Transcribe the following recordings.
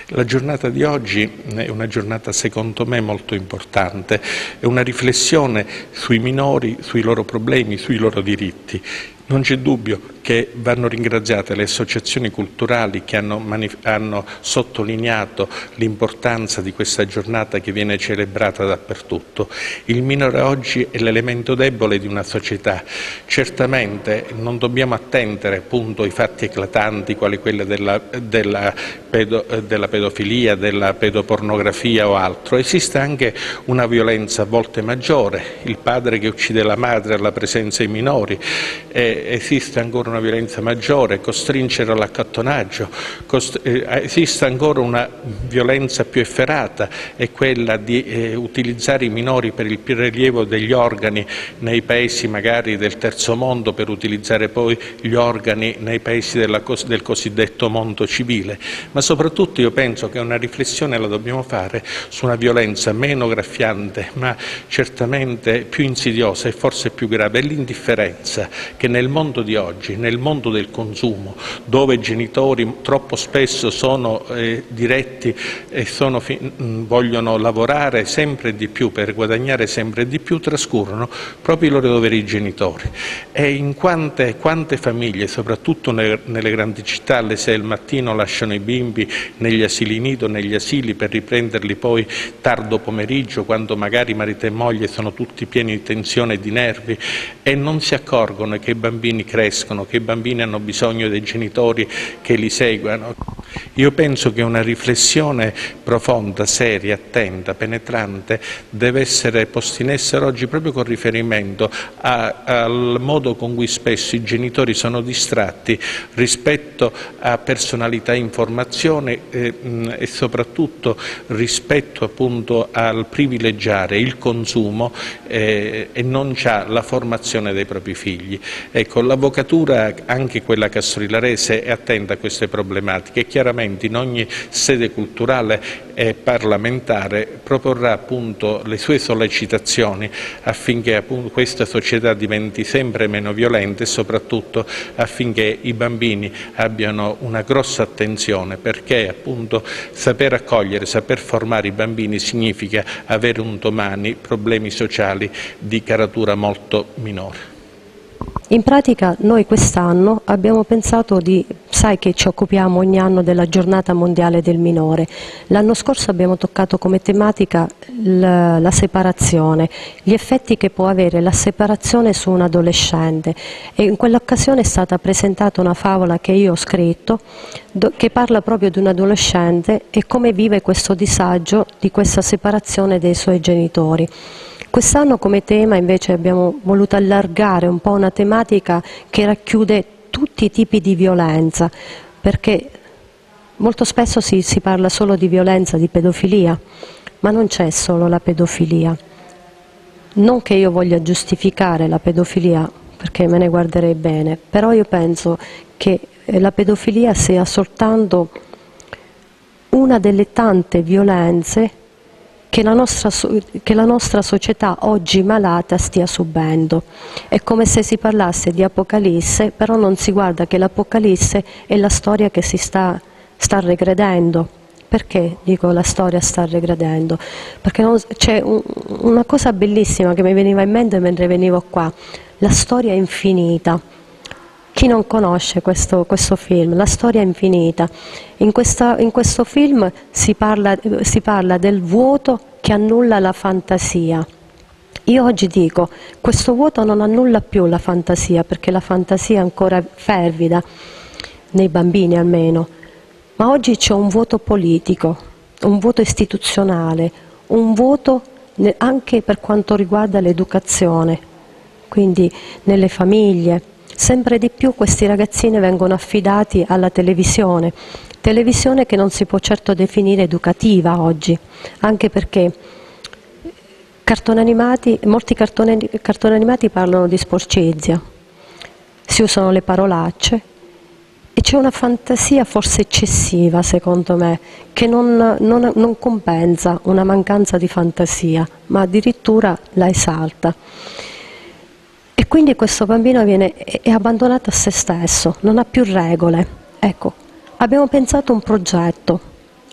La giornata di oggi è una giornata secondo me molto importante, è una riflessione sui minori, sui loro problemi, sui loro diritti. Non c'è dubbio che vanno ringraziate le associazioni culturali che hanno sottolineato l'importanza di questa giornata che viene celebrata dappertutto. Il minore oggi è l'elemento debole di una società. Certamente non dobbiamo attendere appunto ai fatti eclatanti quali quelli della pedofilia, della pedopornografia o altro. Esiste anche una violenza a volte maggiore, il padre che uccide la madre alla presenza dei minori. Esiste ancora una violenza maggiore, costringere all'accattonaggio, esiste ancora una violenza più efferata, è quella di utilizzare i minori per il prelievo degli organi nei paesi magari del terzo mondo per utilizzare poi gli organi nei paesi del cosiddetto mondo civile. Ma soprattutto io penso che una riflessione la dobbiamo fare su una violenza meno graffiante ma certamente più insidiosa e forse più grave, è l'indifferenza che nel mondo di oggi, nel mondo del consumo, dove i genitori troppo spesso sono diretti e vogliono lavorare sempre di più per guadagnare sempre di più, trascurano proprio i loro doveri genitori. E in quante famiglie, soprattutto nelle grandi città, alle 6 del mattino lasciano i bimbi negli asili nido, negli asili per riprenderli poi tardo pomeriggio, quando magari marito e moglie sono tutti pieni di tensione e di nervi e non si accorgono che i bambini crescono, che i bambini hanno bisogno dei genitori che li seguano. Io penso che una riflessione profonda, seria, attenta, penetrante deve essere posta in essere oggi proprio con riferimento al modo con cui spesso i genitori sono distratti rispetto a personalità e informazione e soprattutto rispetto appunto al privilegiare il consumo e non già la formazione dei propri figli. Ecco, l'avvocatura, anche quella castrilarese, è attenta a queste problematiche e chiaramente in ogni sede culturale e parlamentare proporrà appunto le sue sollecitazioni affinché appunto questa società diventi sempre meno violenta e soprattutto affinché i bambini abbiano una grossa attenzione, perché appunto saper accogliere, saper formare i bambini significa avere un domani problemi sociali di caratura molto minore. In pratica noi quest'anno abbiamo pensato sai che ci occupiamo ogni anno della giornata mondiale del minore, l'anno scorso abbiamo toccato come tematica la separazione, gli effetti che può avere la separazione su un adolescente e in quell'occasione è stata presentata una favola che io ho scritto che parla proprio di un adolescente e come vive questo disagio di questa separazione dei suoi genitori. Quest'anno come tema invece abbiamo voluto allargare un po' una tematica che racchiude tutti i tipi di violenza, perché molto spesso si parla solo di violenza, di pedofilia, ma non c'è solo la pedofilia. Non che io voglia giustificare la pedofilia, perché me ne guarderei bene, però io penso che la pedofilia sia soltanto una delle tante violenze che la nostra società oggi malata stia subendo. È come se si parlasse di Apocalisse, però non si guarda che l'Apocalisse è la storia che si sta regredendo. Perché dico la storia sta regredendo? Perché c'è una cosa bellissima che mi veniva in mente mentre venivo qua, la storia infinita. Chi non conosce questo film, La storia infinita, in questo film si parla del vuoto che annulla la fantasia. Io oggi dico, questo vuoto non annulla più la fantasia, perché la fantasia è ancora fervida, nei bambini almeno, ma oggi c'è un vuoto politico, un vuoto istituzionale, un vuoto anche per quanto riguarda l'educazione, quindi nelle famiglie. Sempre di più questi ragazzini vengono affidati alla televisione che non si può certo definire educativa oggi, anche perché molti cartoni animati parlano di sporcizia, si usano le parolacce e c'è una fantasia forse eccessiva, secondo me, che non compensa una mancanza di fantasia, ma addirittura la esalta. E quindi questo bambino è abbandonato a se stesso, non ha più regole. Ecco, abbiamo pensato un progetto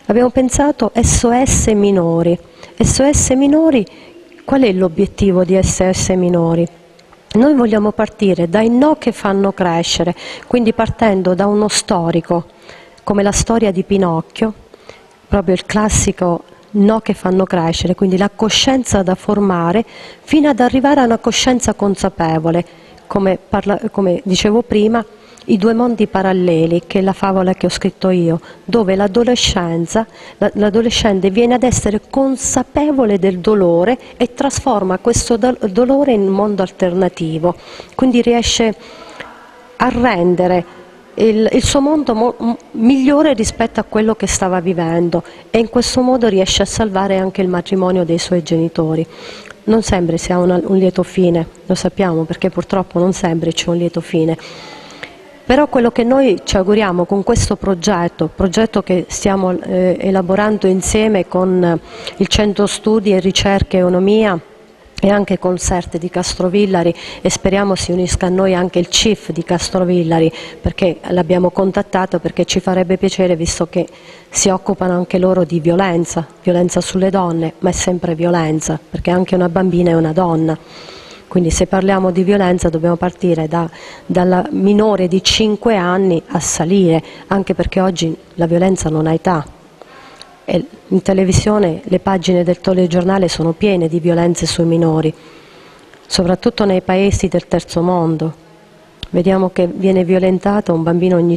Abbiamo pensato SOS minori. SOS minori, qual è l'obiettivo di SOS minori? Noi vogliamo partire dai no che fanno crescere, quindi partendo da uno storico, come la storia di Pinocchio, proprio il classico no che fanno crescere, quindi la coscienza da formare, fino ad arrivare a una coscienza consapevole, come dicevo prima, i due mondi paralleli, che è la favola che ho scritto io, dove l'adolescente viene ad essere consapevole del dolore e trasforma questo dolore in un mondo alternativo, quindi riesce a rendere il suo mondo migliore rispetto a quello che stava vivendo, e in questo modo riesce a salvare anche il matrimonio dei suoi genitori. Non sempre si ha un lieto fine, lo sappiamo, perché purtroppo non sempre c'è un lieto fine. Però quello che noi ci auguriamo con questo progetto che stiamo elaborando insieme con il Centro Studi e Ricerche Economia e anche con CERT di Castrovillari, e speriamo si unisca a noi anche il CIF di Castrovillari, perché l'abbiamo contattato perché ci farebbe piacere, visto che si occupano anche loro di violenza sulle donne, ma è sempre violenza, perché anche una bambina è una donna. Quindi se parliamo di violenza dobbiamo partire dalla minore di 5 anni a salire, anche perché oggi la violenza non ha età. E in televisione le pagine del telegiornale sono piene di violenze sui minori, soprattutto nei paesi del terzo mondo. Vediamo che viene violentato un bambino ogni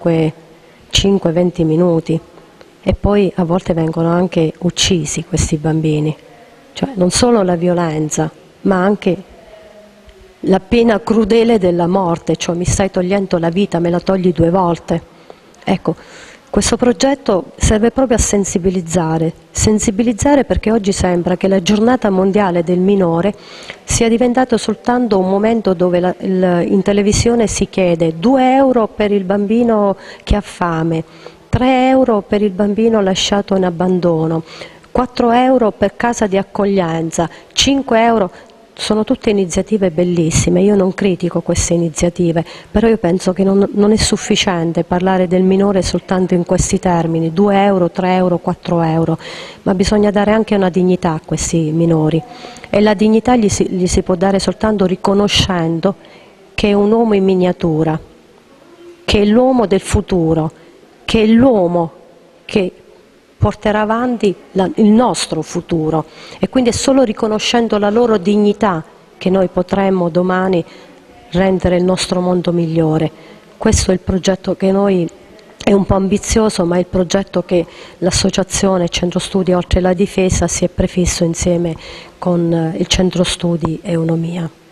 5-20 minuti, e poi a volte vengono anche uccisi questi bambini. Cioè non solo la violenza, ma anche la pena crudele della morte, cioè mi stai togliendo la vita, me la togli 2 volte. Ecco, questo progetto serve proprio a sensibilizzare perché oggi sembra che la giornata mondiale del minore sia diventato soltanto un momento dove in televisione si chiede 2 euro per il bambino che ha fame, 3 euro per il bambino lasciato in abbandono, 4 euro per casa di accoglienza, 5 euro... Sono tutte iniziative bellissime, io non critico queste iniziative, però io penso che non è sufficiente parlare del minore soltanto in questi termini, 2 euro, 3 euro, 4 euro, ma bisogna dare anche una dignità a questi minori, e la dignità gli si può dare soltanto riconoscendo che è un uomo in miniatura, che è l'uomo del futuro, che è l'uomo che porterà avanti il nostro futuro, e quindi è solo riconoscendo la loro dignità che noi potremmo domani rendere il nostro mondo migliore. Questo è il progetto che noi, è un po' ambizioso, ma è il progetto che l'associazione Centro Studi Oltre la Difesa si è prefisso insieme con il Centro Studi Economia.